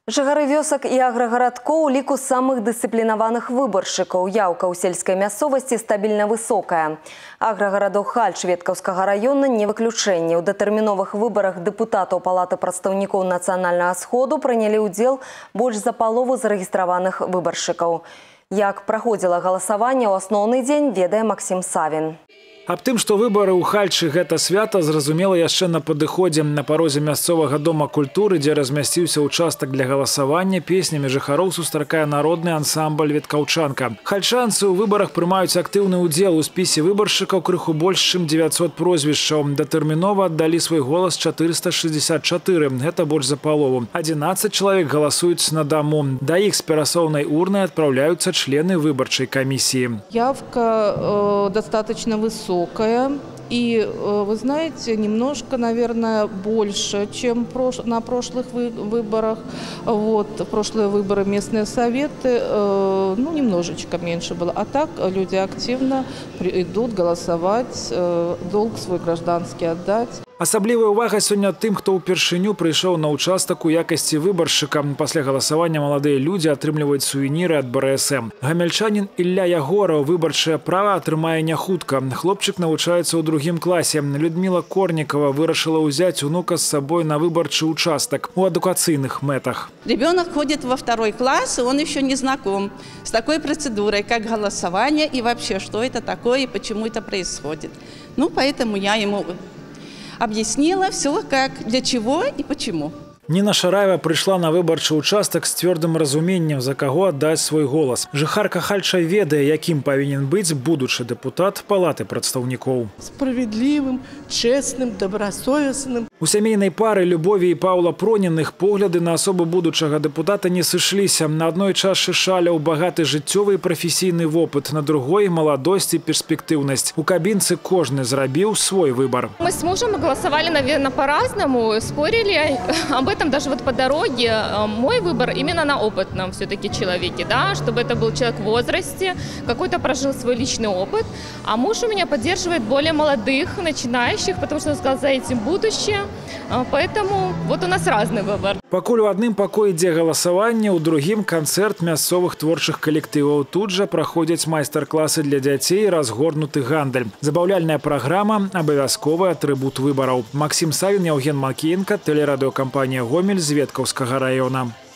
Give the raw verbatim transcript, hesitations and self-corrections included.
Жыхары вёсак і аграгарадкоў у ліку самых дысцыплінаваных выбаршчыкаў. Яўка ў сельскай мясцовасці стабільна высокая. Аграгарадок Хальч Веткаўскага района не выключэнне. У датэрміновых выбарах дэпутатаў Палаты прадстаўнікоў нацыянальнага сходу прынялі ўдзел больш за палову зарэгістраваных выбаршчыкаў. Як праходзіла галасаванне ў асноўны дзень, ведае Максім Савін. Аб тым, што выбары ў Хальчы гэта свята, зразумела яшчэ на падыходзе. На парозе мясцовага дома культуры, дзе размясціўся ўчастак для галасавання, песнямі жыхароў сустракае народны ансамбль «Веткаўчанка». Хальчанцы ў выбарах прымаюць актыўны ўдзел. У спісе выбаршчыкаў крыху больш, чым дзевяцьсот прозвішчаў. Датэрмінова аддалі свой голас чатырыста шэсцьдзесят чатыры. Гэта больш за палову. адзінаццаць чалавек галасуюць на даму. Да іх з перасоўнай урнай адпраўляюцца члены выбарчай камісіі. Явка э, достаточно высокая. И, вы знаете, немножко, наверное, больше, чем на прошлых выборах. Вот, прошлые выборы местные советы, ну, немножечко меньше было. А так люди активно идут голосовать, долг свой гражданский отдать. Асаблівая ўвага сёння тым, хто ўпершыню прыйшоў на ўчастак у якасці выбаршчыка. Пасля галасавання маладыя людзі атрымліваюць сувеніры ад бэ эр эс эм. Гамяльчанін Ілля Ягораў выбарчае права атрымае няхутка. Хлопчык навучаецца ў другім класе. Людміла Корнікова вырашыла ўзяць унука з сабой на выбарчы участак у адукацыйных мэтах. Ребенок ходит во второй класс, и он еще не знаком с такой процедурой, как голосование и вообще, что это такое и почему это происходит. Ну, поэтому я ему объяснила все, как, для чего и почему. Ніна Шараева прыйшла на выбарчы участак з цвёрдым разуменнем, за каго аддаць свой голас. Жыхарка Хальча ведае, якім павінен быць будучы дэпутат Палаты прадстаўнікоў. Справедлівым, чэсным, добрасовесным. У сямейнай пары Любові і Паўла Проніных погляды на асобу будучага дэпутата не сышліся. На адной чашы шаляў багаты жыццёвы і прафесійны вопыт, на другой – маладосць і перспектыўнасць. У кабінцы кожны зрабіў свой выбар. Мы с мужем голосовали, наверное, по-разному, спорили об этом. Даже вот по дороге мой выбор именно на опытном все-таки человеке, да, чтобы это был человек в возрасте, какой-то прожил свой личный опыт. А муж у меня поддерживает более молодых, начинающих, потому что он сказал, за этим будущее. Поэтому вот у нас разный выбор. Пакуль у адным пакоі ідзе галасаванне, у другім канцэрт мясцовых творчых калектываў. Тут жа праходзяць майстар-класы для дзяцей, разгорнуты гандаль. Забаўляльная праграма – абавязковы атрыбут выбараў. Максім Савін, Яўген Макіенка, тэлерадыёкампанія «Гомель» з Веткаўскага района.